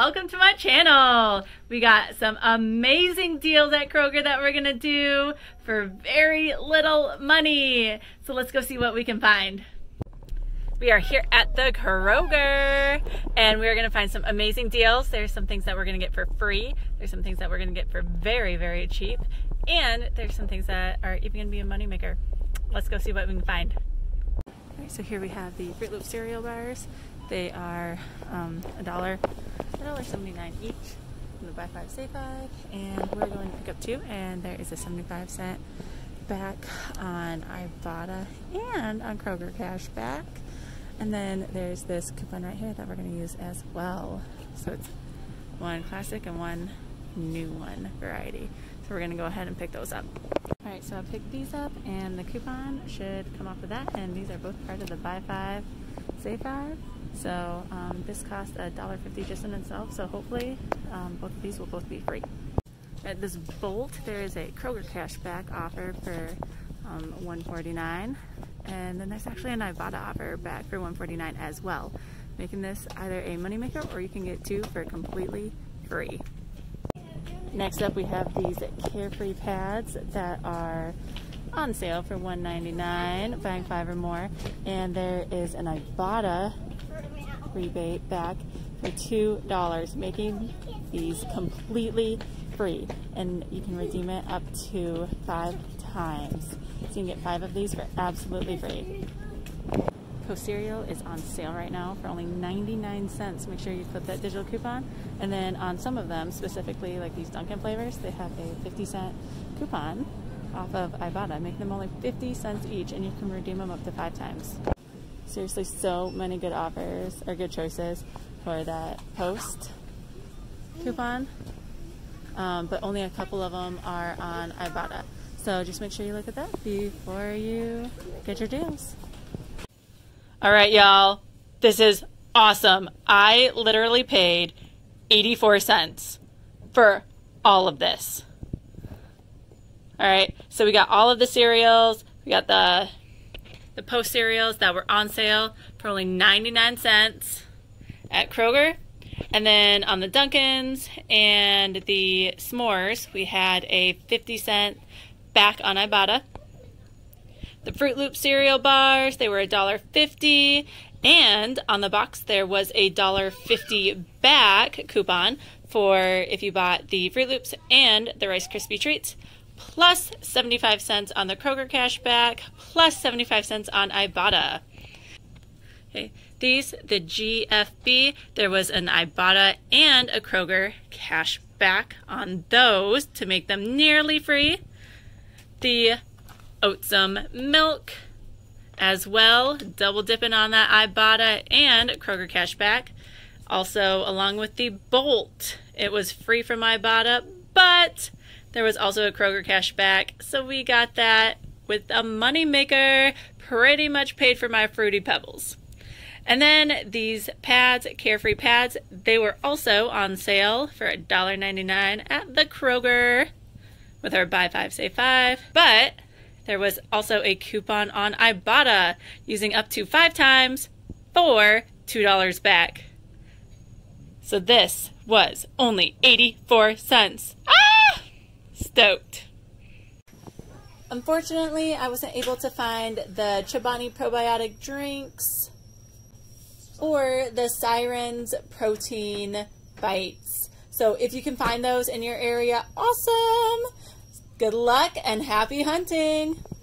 welcome to my channel. We got some amazing deals at Kroger that we're gonna do for very little money. So let's go see what we can find. We are here at the Kroger and we're gonna find some amazing deals. There's some things that we're gonna get for free. There's some things that we're gonna get for very, very cheap. And there's some things that are even gonna be a moneymaker. Let's go see what we can find. All right, so here we have the Fruit Loop cereal bars. They are $1.79 each. I'm gonna buy 5, save 5, and we're going to pick up 2, and there is a 75-cent back on Ibotta and on Kroger cash back. And then there's this coupon right here that we're gonna use as well. So it's one classic and one new one variety. So we're gonna go ahead and pick those up. All right, so I picked these up and the coupon should come off of that, and these are both part of the buy 5, save 5. So this costs $1.50 just in itself, so hopefully both of these will both be free. At this Bolt, there is a Kroger cashback offer for $1.49, and then there's actually an Ibotta offer back for $1.49 as well, making this either a moneymaker or you can get 2 for completely free. Next up, we have these Carefree pads that are on sale for $1.99, buying 5 or more, and there is an Ibotta rebate back for $2, making these completely free, and you can redeem it up to 5 times. So you can get 5 of these for absolutely free. Post cereal is on sale right now for only 99 cents. Make sure you put that digital coupon, and then on some of them, specifically like these Dunkin' flavors, they have a 50-cent coupon off of Ibotta, making them only 50 cents each, and you can redeem them up to 5 times. Seriously, so many good offers or good choices for that Post coupon, but only a couple of them are on Ibotta. So just make sure you look at that before you get your deals. All right, y'all, this is awesome. I literally paid 84 cents for all of this. All right, so we got all of the cereals. We got the Post cereals that were on sale for only 99 cents at Kroger. And then on the Dunkins and the s'mores, we had a 50-cent back on Ibotta. The Fruit Loop cereal bars, they were $1.50. And on the box, there was a $1.50 back coupon for if you bought the Fruit Loops and the Rice Krispie Treats, plus 75 cents on the Kroger cashback, plus 75 cents on Ibotta. Okay, these, the GFB, there was an Ibotta and a Kroger cashback on those to make them nearly free. The Oatsum milk as well, double dipping on that Ibotta and Kroger cashback. Also, along with the Bolt, it was free from Ibotta, but there was also a Kroger cashback, so we got that with a moneymaker. Pretty much paid for my Fruity Pebbles. And then these pads, Carefree pads, they were also on sale for $1.99 at the Kroger with our buy 5, save 5. But there was also a coupon on Ibotta using up to 5 times for $2 back. So this was only 84 cents. Ah! Stoked. Unfortunately, I wasn't able to find the Chobani probiotic drinks or the Sirens protein bites. So if you can find those in your area, awesome! Good luck and happy hunting!